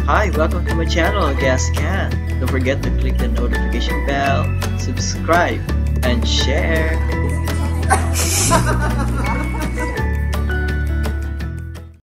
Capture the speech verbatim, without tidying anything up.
Hi, welcome to my channel, Gas Can. Don't forget to click the notification bell, subscribe, and share.